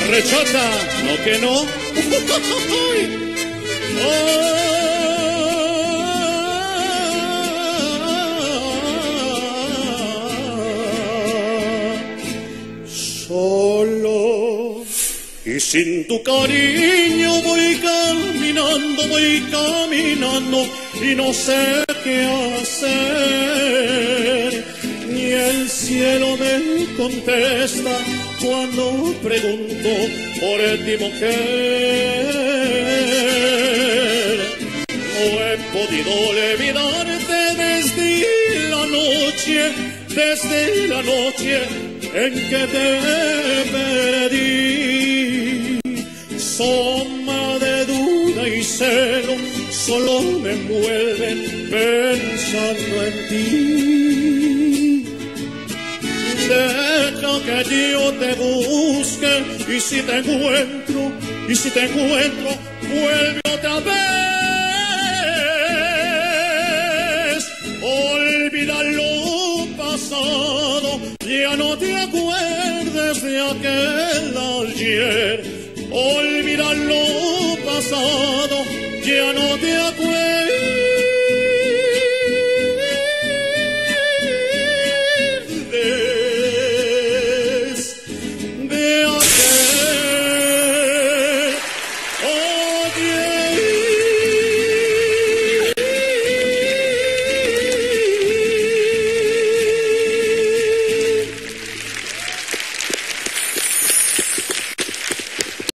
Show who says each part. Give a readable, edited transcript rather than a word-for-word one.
Speaker 1: rechota, no que no. Solo y sin tu cariño voy caminando y no sé qué hacer. Ni el cielo me contesta cuando pregunto por ti, mujer. No he podido olvidarte desde la noche en que te perdí. Sombra de duda y celo solo me envuelven pensando en ti. Deja que yo te busque y si te encuentro, vuelve otra vez. Olvida lo pasado, ya no te acuerdes de aquel ayer. Olvida lo pasado, ya no te acuerdes